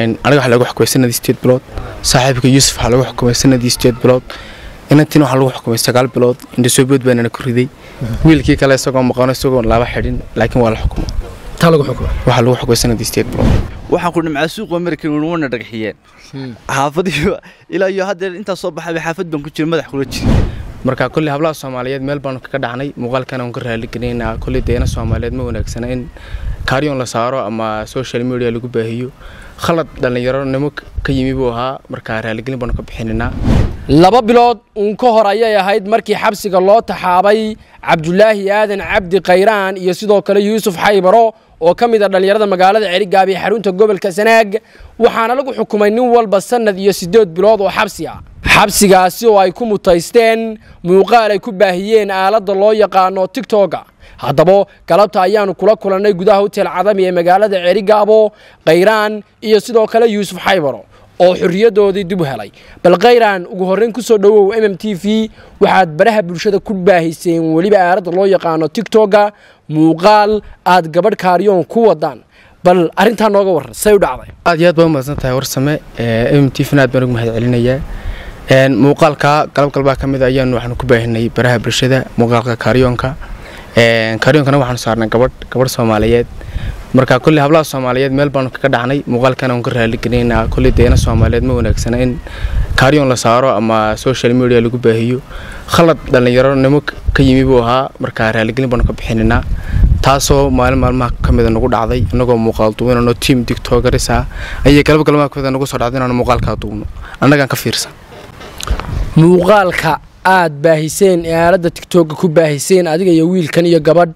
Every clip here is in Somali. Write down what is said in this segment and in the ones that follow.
aniga waxa lagu xukumay sanadii 8 bilood saaxiibka Yuusuf waxa lagu xukumay sanadii 8 bilood inantiin waxa lagu xukumay 9 bilood inta soo bood baana ku riday wiilkii kale isagoo maqan isagoo laba xidhin laakiin waa la xukumay ta lagu xukumay waxa lagu xukumay sanadii 8 bilood waxaan ku dhimcaa suuqa American wana dhagaxiyeen xaafadiyo ilaa iyo hadda inta soo baxay xaafad baan ku jiray madax kula jiray marka kulli hablaha Soomaaliyeed meel baan ka dhacnay muuqaalkan aan ka raali gareynaa kulli deena Soomaaliyeed ma wanaagsan in kaariyoon la saaro ama social media lagu baahiyo khalad dhalinyaro nimo ka yimi buu ahaa marka raali gelin baan ka bixinaa 2 bilood uun ka hor ayay ahayd markii xabsiga loo taxaabay Cabdullaahi Aadan Cabdi Qayraan iyo sidoo kale Yuusuf Xaybaro oo kamid ah dhalinyarada magaalada Cerigab ee xarunta gobolka Sanaag waxaana lagu xukumay nin walba sanad iyo 8 bilood oo xabsi ah xabsigaasi oo ay ku mutaysteen muuqaal ay ku baahiyeen aalada loo yaqaan TikTok haddaba galabta ayaanu kula kulanay gudaha hotel Cadami ee magaalada Cerigab Qayraan iyo sidoo kale Yuusuf Xaybaro oo xuriyadoodii dib u helay bal Qayraan ugu horreyn ku soo dhawow MMTV waxaad baraha bulshada ku baahiseen waliba aalada loo yaqaan TikTok muuqaal aad gabadh kaariyoon ku wadaan bal arinta nooga waran say u dhacday aad iyo aad baan mahadsantahay warsame MMTV naad baan ugu mahadcelinayaa muuqaalka galab kamid ayaan waxaan ku baahinay baraha bulshada muuqaalka kaariyoonka kaariyoonkana waxaan saarnay gabadh Soomaaliyeed marka kulli hablaha Soomaaliyeed meel baan ka dhacnay muuqaalkan aan ka raali gareynaa kulli deena Soomaaliyeed ma wanaagsan in kaariyoon la saaro ama social media lagu baahiyo khalad dhalinyaro nimo ka yimi buu ahaa marka raali gelin baan ka bixinaa taasoo maalmaha kamid nagu dhacday anagoo muuqaal duubinano team TikTokers ayay galab kamid nagu soo dhacday inaan muuqaalka duubno annaga ka fiirsan muuqaalka aad baahiseen aalada TikTok ku baahiseen adiga iyo wiilkan iyo gabadh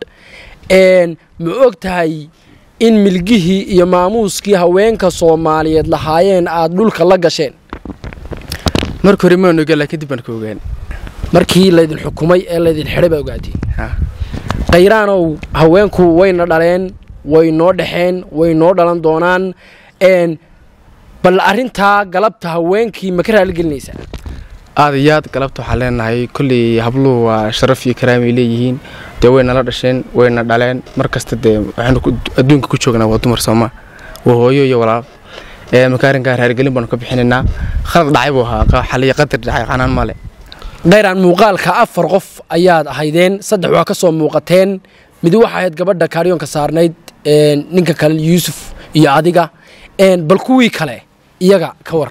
ma ogtahay in milgihii iyo maamuuskii haweenka Soomaaliyeed lahaayeen aad dhulka la gasheen markii hore ma ogaa laakiin dib baan ka ogaan markii la idin xukumay ee la idin xidhay ba ogaatay Qayraanow haweenku wayna dhaleen way noo dhaxeen way noo dhalan doonaan bal arinta galabta haweenkii ma ka raali gelinaysaa aad iyo aad galabta waxaa leenahay kulli habluhu waa sharaf iyo karaam ay leeyihiin de wayna la dhasheen wayna dhaleen markasta de waxaan adduunka ku joognaa waa dumar Soomaa waa hooyo iyo walaal makaarinka raali gelin baan ka bixinaa khalad dhacay buu ahaa xaliya qadar dhacay qanaan male Qayraan muuqaalka 4 qof ayaad ahaydeen 3 waa ka soo muuqateen mid waxa ahayd gabadha kaariyoonka saarnayd ninka kale Yuusuf iyo adiga bal kuwii kale iyaga ka war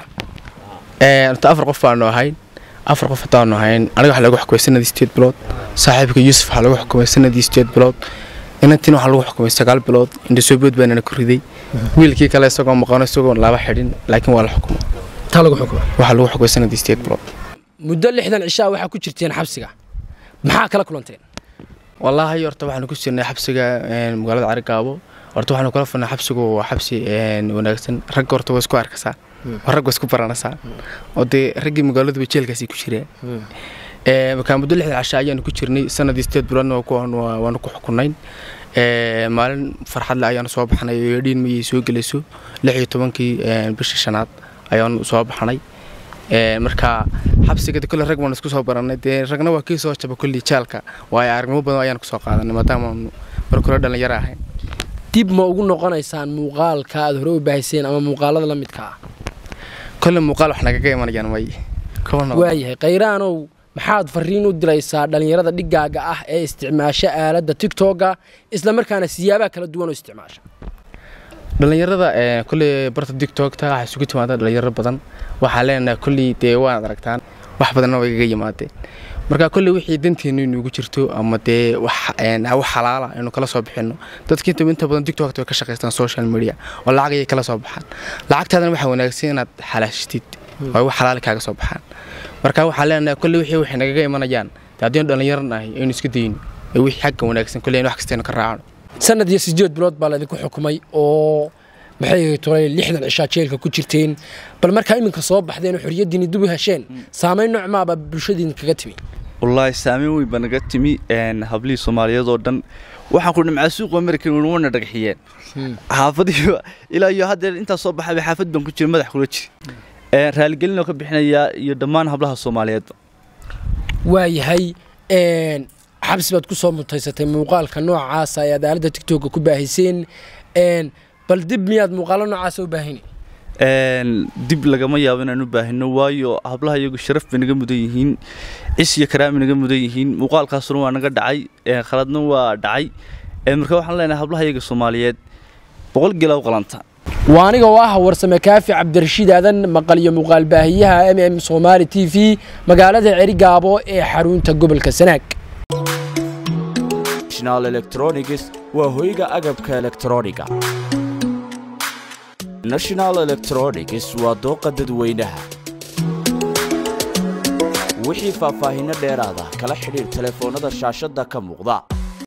4 qof baan ahayn 4 qof taan ahayn aniga waxa lagu xukumay sanadii 8 bilood saaxiibka Yuusuf waxa lagu xukumay sanadii 8 bilood inantiin waxa lagu xukumay 9 bilood inta soo bood baana ku riday wiilkii kale isagoo maqan isagoo laba xidhin laakiin waa la xukumay ta lagu xukumay waxa lagu xukumay sanadii 8 bilood muddo 60 cishaa waxa ku jirteen xabsiga maxaa kala kulanteen wallahi horta waxaan ku jirnay xabsiga magaalada Cerigab horta waxaan kula furnay xabsigu waa xabsi wanaagsan rag horta way isku arkaysaa rag isku baranaysaa oo de ragii magaalada jeelkaasi ku jireen marka muddo 60 cishaa ayaan ku jirnay sanadii 8 biloodna waan ku xukunayn maalin farxad la ayaan soo baxnay oo yidhiin ma soo galayso 16kii bishii shanaad ayaan soo baxnay marka xabsiga kulli rag waan isku soo baranay de ragna waa kii soo jaba kulli jaalka waa aragnimo badan ayaan ku soo qaadanay maadaama markii dhalinyaro ahayn dib ma ugu noqonaysaan muuqaalka aad hore u baahiseen ama muuqaalada la midka ah kulli muuqaal wax naga imanayaan way waayahay Qayraanow maxaad fariin u diraysaa dhalinyarada dhigaaga ah ee isticmaasha aalada TikTok isla markaana siyaabaha kala duwan oo isticmaasha dhalinyarada kulli barta TikTok ta waxa isugu timaada dhalinyaro badan waxa leenahay kulli de waan aragtaan wax badan oo iga yimaadeen marka kulli wixii danteenu inuu jirto ama de wax xalaal ah inuu kala soo bixino dadka inta badan TikTok ka shaqeystaan social media oo lacag ay kala soo baxaan lacagtaadana waxa wanaagsan inaad xalaashitid oo wax xalaal kaaga soo baxaan marka waxa leenahay kulli wixii naga imanayaan taadeen dhalinyaranahay inuu iska deeyno wixii xaq wanaagsan kulli wax kasta ka raacno sanad iyo 8 bilood baa la idinku xukumay oo maxay toray 60 cishaa jeelka ku jirteen bal marka iminka soo baxdeen xuriyadiina dib u hesheen saameyn nooc ma bulshadiina kaga timi wallahi saameyn way banaga timi hablii Soomaaliyeed oo dhan waxaan ku dhimcaa suuqa American wana dhagaxiyeen xaafadiyo ilaa iyo hadda inta soo baxay xaafad baan ku jiray madax kula jiray raali gelin oo ka bixinaya iyo dhammaan hablaha Soomaaliyeed waayahay xabsi baad ku soo mutaysatay muuqaalka noocaas ay aalada TikTok ku baahiseen bal dib miyaad muuqaalo noocaas u baahinay dib lagama yaabo inaan u baahino waayo hablaha iyagu sharaf bay naga mudan yihiin cis iyo karaami naga mudan yihiin muuqaalkaasuna waa naga dhacay khaladna waa dhacay marka waxaan leenahay hablaha iyaga Soomaaliyeed 100 geel u qalanta waa aniga oo ah warsame kaafi cabdirashiid aadan maqal iyo muuqaal baahiyaha Somali TV magaalada Cerigabo ee xarunta gobolka Sanaag National Electronics waa hoyga agabka elektrooniga National Electronics waa dooqa dadweynaha wixii faahfaahin dheeraad ah kala xiriir telefoonada shaashada ka muuqda